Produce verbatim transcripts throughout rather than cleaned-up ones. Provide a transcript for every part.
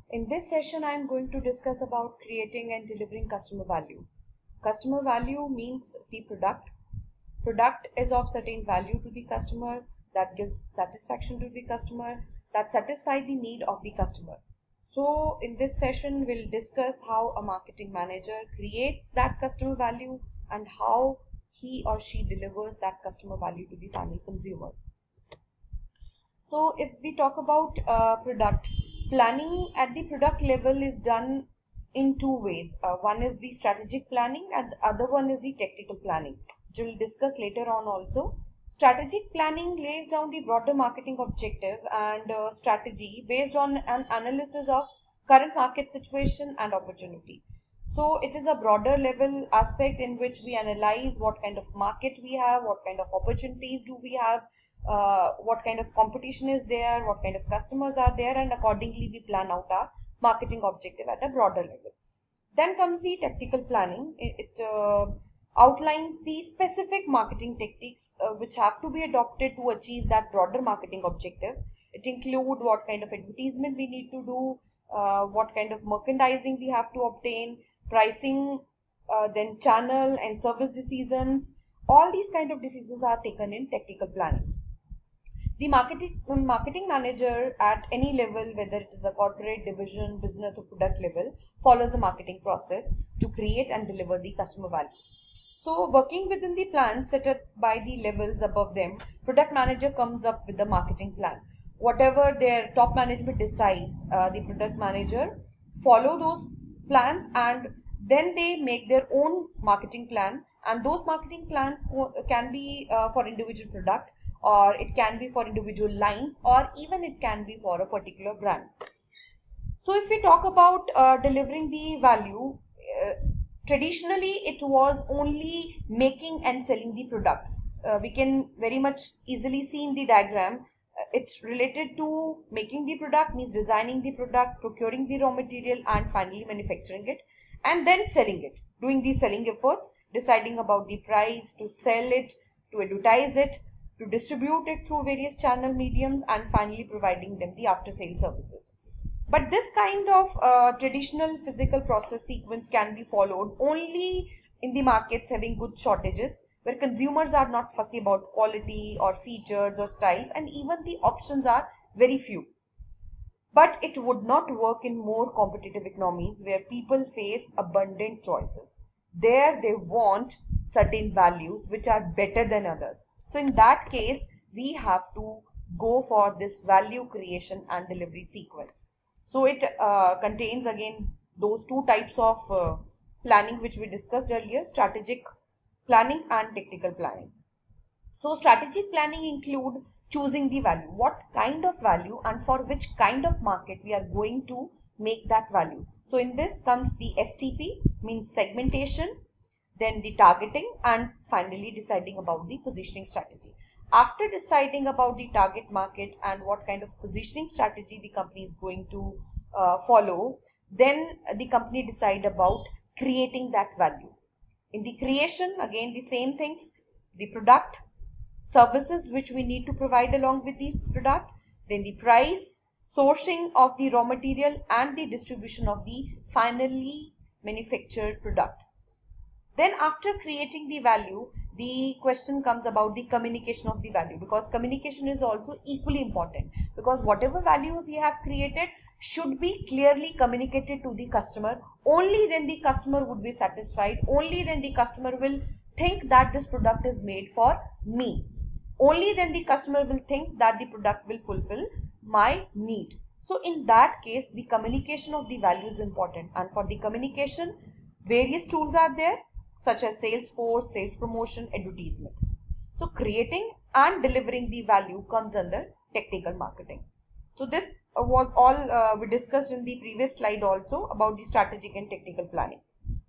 In this session, I am going to discuss about creating and delivering customer value. Customer value means the product. Product is of certain value to the customer, that gives satisfaction to the customer, that satisfies the need of the customer. So in this session, we'll discuss how a marketing manager creates that customer value and how he or she delivers that customer value to the final consumer. So if we talk about uh, product, planning at the product level is done in two ways. Uh, one is the strategic planning and the other one is the tactical planning, which we'll discuss later on also. Strategic planning lays down the broader marketing objective and uh, strategy based on an analysis of current market situation and opportunity. So it is a broader level aspect in which we analyze what kind of market we have, what kind of opportunities do we have, uh, what kind of competition is there, what kind of customers are there, and accordingly we plan out our marketing objective at a broader level. Then comes the tactical planning. It, it uh, outlines the specific marketing techniques uh, which have to be adopted to achieve that broader marketing objective. It includes what kind of advertisement we need to do, uh, what kind of merchandising we have to obtain, pricing, uh, then channel and service decisions. All these kind of decisions are taken in tactical planning. The marketing, marketing manager at any level, whether it is a corporate, division, business or product level, follows a marketing process to create and deliver the customer value. So working within the plan set up by the levels above them, product manager comes up with the marketing plan. Whatever their top management decides, uh, the product manager follow those plans and then they make their own marketing plan, and those marketing plans can be uh, for individual product, or it can be for individual lines, or even it can be for a particular brand. So if we talk about uh, delivering the value, uh, traditionally it was only making and selling the product. Uh, we can very much easily see in the diagram, uh, it's related to making the product, means designing the product, procuring the raw material and finally manufacturing it, and then selling it, doing the selling efforts, deciding about the price, to sell it, to advertise it, to distribute it through various channel mediums, and finally providing them the after sale services. But this kind of uh, traditional physical process sequence can be followed only in the markets having good shortages, where consumers are not fussy about quality or features or styles, and even the options are very few. But it would not work in more competitive economies where people face abundant choices. There they want certain values which are better than others. So in that case, we have to go for this value creation and delivery sequence. So it uh, contains again those two types of uh, planning which we discussed earlier, strategic planning and tactical planning. So strategic planning include choosing the value, what kind of value and for which kind of market we are going to make that value. So in this comes the S T P, means segmentation, then the targeting, and finally deciding about the positioning strategy. After deciding about the target market and what kind of positioning strategy the company is going to uh, follow, then the company decide about creating that value. In the creation, again the same things, the product, services which we need to provide along with the product, then the price, sourcing of the raw material, and the distribution of the finally manufactured product. Then after creating the value, the question comes about the communication of the value, because communication is also equally important, because whatever value we have created should be clearly communicated to the customer. Only then the customer would be satisfied. Only then the customer will think that this product is made for me. Only then the customer will think that the product will fulfill my need. So in that case, the communication of the value is important, and for the communication, various tools are there, such as Salesforce, sales promotion, advertisement. So creating and delivering the value comes under tactical marketing. So this was all uh, we discussed in the previous slide also about the strategic and tactical planning.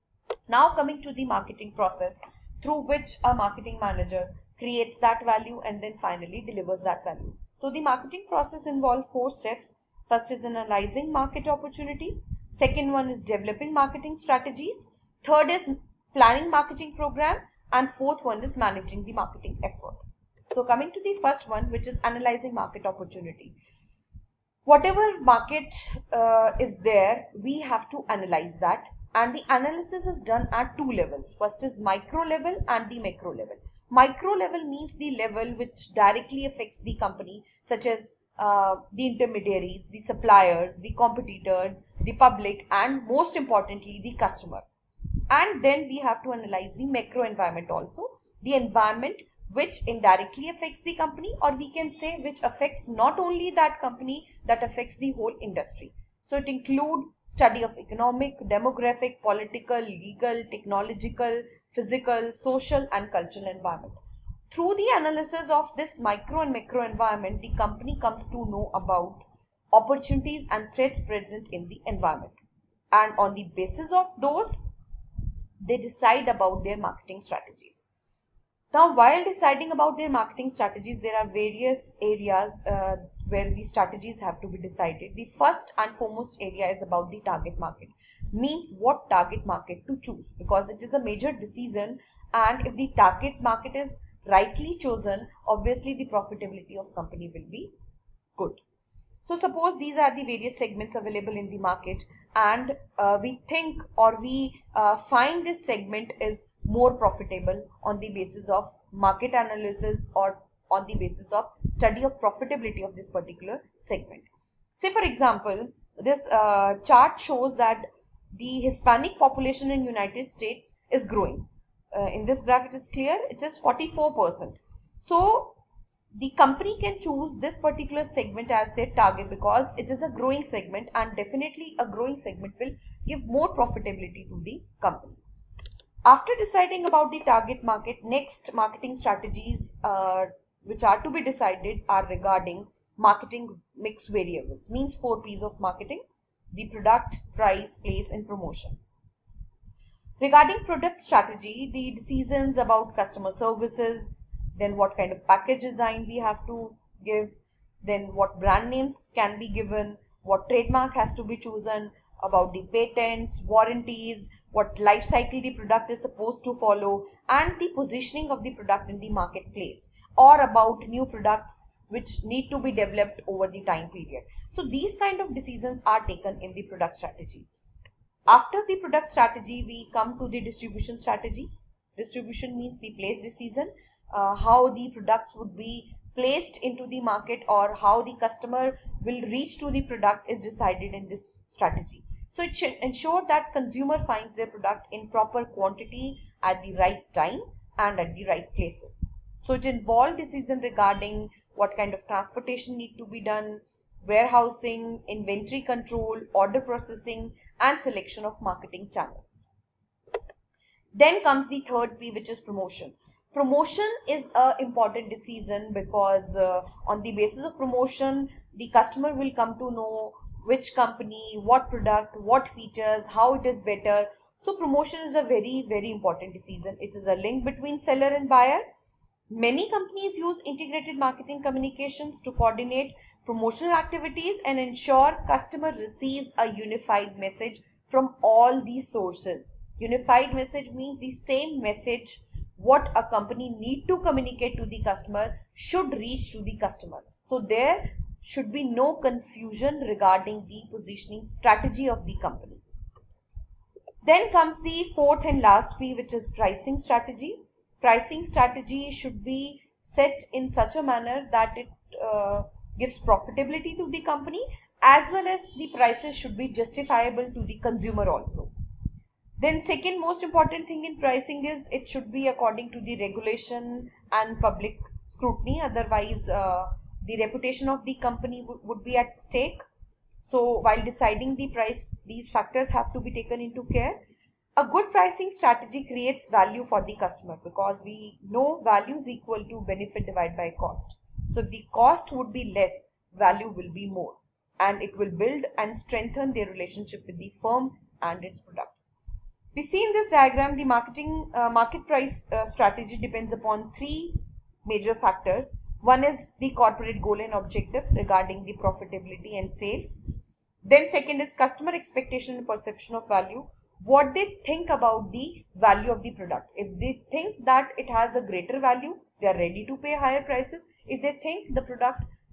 Now coming to the marketing process through which a marketing manager creates that value and then finally delivers that value. So the marketing process involves four steps. First is analyzing market opportunity. Second one is developing marketing strategies. Third is planning marketing program, and fourth one is managing the marketing effort. So coming to the first one, which is analyzing market opportunity. Whatever market uh, is there, we have to analyze that, and the analysis is done at two levels. First is micro level and the macro level. Micro level means the level which directly affects the company, such as uh, the intermediaries, the suppliers, the competitors, the public, and most importantly the customer. And then we have to analyze the macro environment also, the environment which indirectly affects the company, or we can say which affects not only that company, that affects the whole industry. So it includes study of economic, demographic, political, legal, technological, physical, social and cultural environment. Through the analysis of this micro and macro environment, the company comes to know about opportunities and threats present in the environment. And on the basis of those, they decide about their marketing strategies. Now, while deciding about their marketing strategies, there are various areas uh, where the strategies have to be decided. The first and foremost area is about the target market, means what target market to choose, because it is a major decision, and if the target market is rightly chosen, obviously the profitability of company will be good. So suppose these are the various segments available in the market, and uh, we think or we uh, find this segment is more profitable on the basis of market analysis or on the basis of study of profitability of this particular segment. Say for example, this uh, chart shows that the Hispanic population in United States is growing. Uh, in this graph it is clear, it is forty-four percent. So the company can choose this particular segment as their target because it is a growing segment, and definitely a growing segment will give more profitability to the company. After deciding about the target market, next marketing strategies uh, which are to be decided are regarding marketing mix variables, means four P's of marketing: the product, price, place and promotion. Regarding product strategy, the decisions about customer services, then what kind of package design we have to give, then what brand names can be given, what trademark has to be chosen, about the patents, warranties, what life cycle the product is supposed to follow, and the positioning of the product in the marketplace, or about new products which need to be developed over the time period. So these kind of decisions are taken in the product strategy. After the product strategy, we come to the distribution strategy. Distribution means the place decision, uh, how the products would be placed into the market or how the customer will reach to the product is decided in this strategy. So it should ensure that consumer finds their product in proper quantity at the right time and at the right places. So it involves decision regarding what kind of transportation need to be done, warehousing, inventory control, order processing, and selection of marketing channels. Then comes the third P, which is promotion. Promotion is an important decision because uh, on the basis of promotion, the customer will come to know which company, what product, what features, how it is better. So promotion is a very, very important decision. It is a link between seller and buyer. Many companies use integrated marketing communications to coordinate promotional activities and ensure customer receives a unified message from all these sources. Unified message means the same message what a company need to communicate to the customer should reach to the customer. So there should be no confusion regarding the positioning strategy of the company. Then comes the fourth and last P, which is pricing strategy. Pricing strategy should be set in such a manner that it uh, gives profitability to the company, as well as the prices should be justifiable to the consumer also. Then second most important thing in pricing is it should be according to the regulation and public scrutiny. Otherwise, uh, the reputation of the company would be at stake. So while deciding the price, these factors have to be taken into care. A good pricing strategy creates value for the customer because we know value is equal to benefit divided by cost. So if the cost would be less, value will be more, and it will build and strengthen their relationship with the firm and its product. We see in this diagram the marketing uh, market price uh, strategy depends upon three major factors. One is the corporate goal and objective regarding the profitability and sales. Then second is customer expectation and perception of value. What they think about the value of the product. If they think that it has a greater value, they are ready to pay higher prices. If they think the product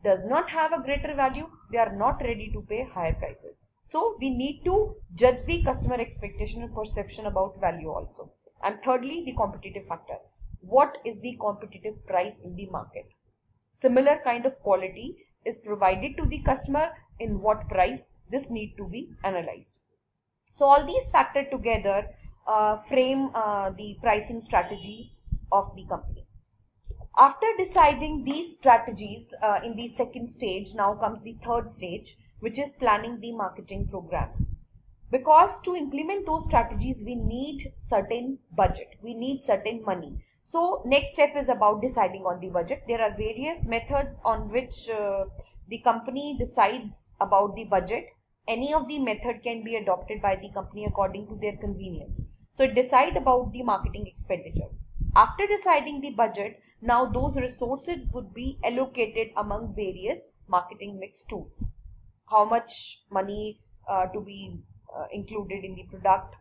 does not have a greater value, they are not ready to pay higher prices. So we need to judge the customer expectation and perception about value also. And thirdly, the competitive factor. What is the competitive price in the market? Similar kind of quality is provided to the customer, in what price? This need to be analyzed. So all these factors together uh, frame uh, the pricing strategy of the company. After deciding these strategies uh, in the second stage, now comes the third stage, which is planning the marketing program. Because to implement those strategies, we need certain budget, we need certain money. So next step is about deciding on the budget. There are various methods on which uh, the company decides about the budget. Any of the method can be adopted by the company according to their convenience. So it decide about the marketing expenditure. After deciding the budget, now those resources would be allocated among various marketing mix tools. How much money uh, to be uh, included in the product,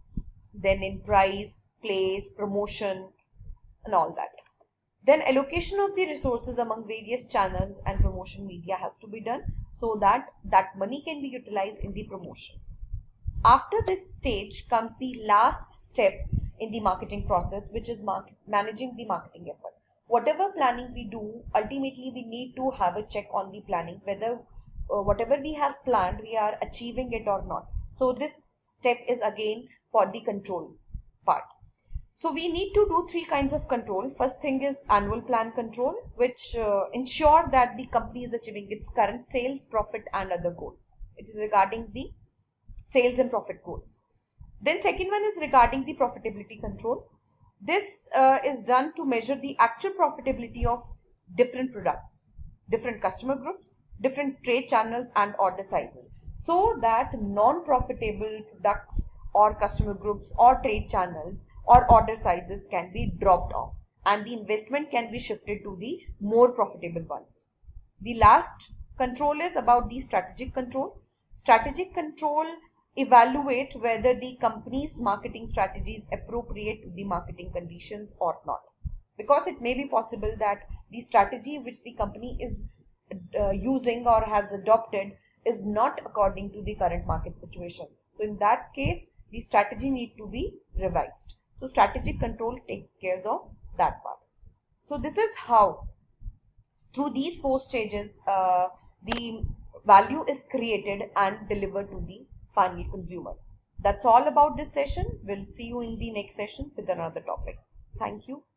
then in price, place, promotion, and all that. Then allocation of the resources among various channels and promotion media has to be done so that that money can be utilized in the promotions. After this stage comes the last step in the marketing process, which is market, managing the marketing effort. Whatever planning we do, ultimately we need to have a check on the planning, whether uh, whatever we have planned, we are achieving it or not. So this step is again for the control part. So we need to do three kinds of control. First thing is annual plan control, which uh, ensure that the company is achieving its current sales, profit and other goals. It is regarding the sales and profit goals. Then second one is regarding the profitability control. This uh, is done to measure the actual profitability of different products, different customer groups, different trade channels and order sizes, so that non-profitable products or customer groups or trade channels or order sizes can be dropped off and the investment can be shifted to the more profitable ones. The last control is about the strategic control. Strategic control evaluate whether the company's marketing strategy is appropriate to the marketing conditions or not. Because it may be possible that the strategy which the company is uh, using or has adopted is not according to the current market situation. So in that case, the strategy need to be revised. So strategic control takes care of that part. So this is how through these four stages uh, the value is created and delivered to the final consumer. That's all about this session. We'll see you in the next session with another topic. Thank you.